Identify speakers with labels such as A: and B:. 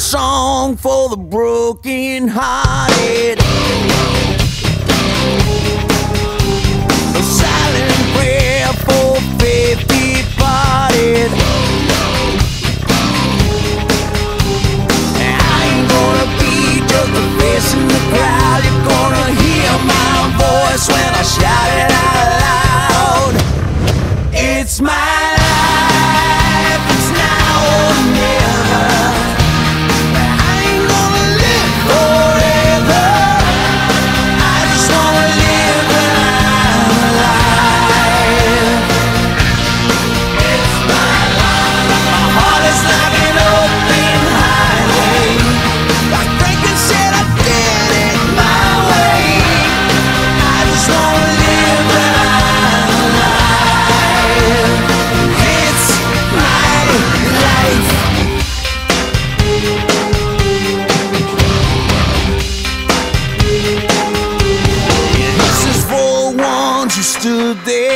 A: song for the broken hearted, a silent prayer for faith departed. I ain't gonna be just a face in the crowd. You're gonna hear my voice when I shout it out loud. It's my life, it's now or never. I ain't gonna live forever. I just wanna live my life. It's my life. My heart is like an open highway. Like Franklin said, I did it my way. I just wanna live my life. It's my life. This is for the ones who stood there